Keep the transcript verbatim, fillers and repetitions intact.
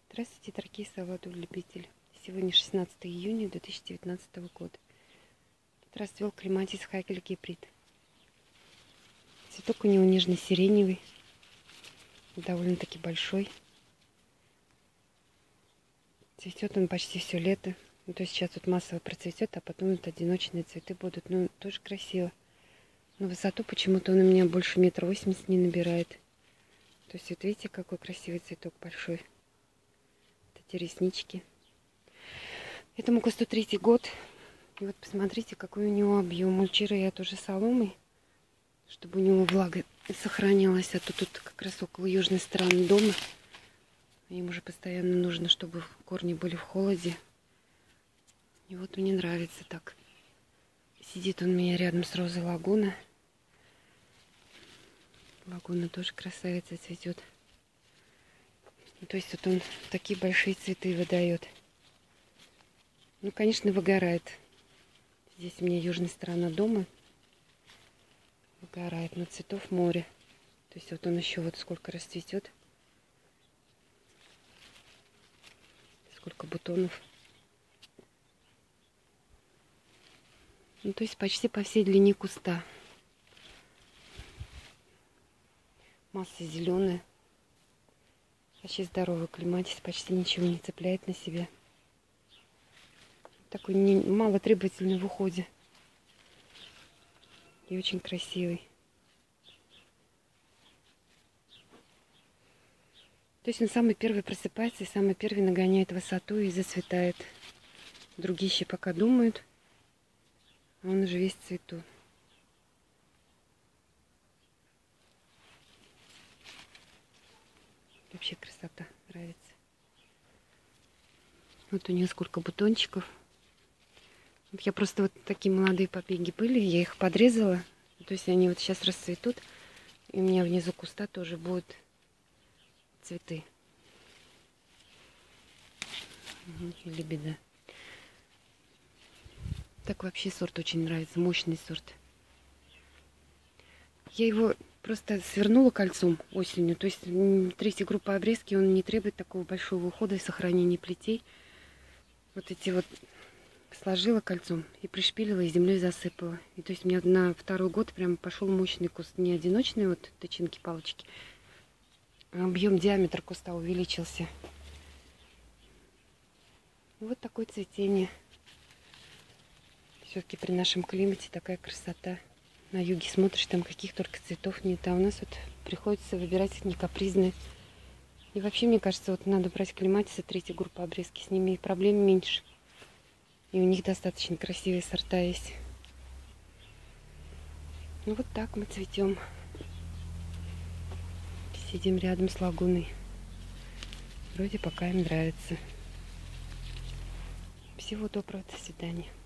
Здравствуйте, дорогие садоводы-любители. Сегодня шестнадцатое июня две тысячи девятнадцатого года. Тут расцвел клематис хайкель-гибрид. Цветок у него нежно-сиреневый, довольно-таки большой. Цветет он почти все лето. Ну, то есть сейчас тут массово процветет, а потом вот одиночные цветы будут. Ну, тоже красиво. Но высоту почему-то он у меня больше метра восемьдесят не набирает. То есть вот видите, какой красивый цветок большой. Эти реснички. Этому кусту третий год. И вот посмотрите, какой у него объем. Мульчирую я тоже соломой, чтобы у него влага сохранялась. А то тут как раз около южной стороны дома. Им уже постоянно нужно, чтобы корни были в холоде. И вот мне нравится так. Сидит он у меня рядом с розой лагуна. Лагуна тоже красавица цветет. То есть вот он такие большие цветы выдает. Ну, конечно, выгорает. Здесь у меня южная сторона дома. Выгорает, но цветов море. То есть вот он еще вот сколько расцветет. Сколько бутонов. Ну, то есть почти по всей длине куста. Масса зеленая. Вообще здоровый клематис, почти ничего не цепляет на себя. Такой не, мало требовательный в уходе. И очень красивый. То есть он самый первый просыпается и самый первый нагоняет высоту и зацветает. Другие еще пока думают, а он уже весь в цвету. Вообще красота, нравится. Вот у нее сколько бутончиков. Вот я просто вот такие молодые побеги были, я их подрезала. То есть они вот сейчас расцветут. И у меня внизу куста тоже будут цветы. Или беда. Так вообще сорт очень нравится, мощный сорт. Я его просто свернула кольцом осенью. То есть третья группа обрезки, он не требует такого большого ухода и сохранения плетей. Вот эти вот сложила кольцом и пришпилила, и землей засыпала. И то есть у меня на второй год прям пошел мощный куст. Не одиночные вот тычинки, палочки. А объем, диаметр куста увеличился. Вот такое цветение. Все-таки при нашем климате такая красота. На юге смотришь, там каких только цветов нет. А у нас вот приходится выбирать не капризные. И вообще, мне кажется, вот надо брать клематисы третьей группы обрезки. С ними проблем меньше. И у них достаточно красивые сорта есть. Ну вот так мы цветем. Сидим рядом с лагуной. Вроде пока им нравится. Всего доброго, до свидания.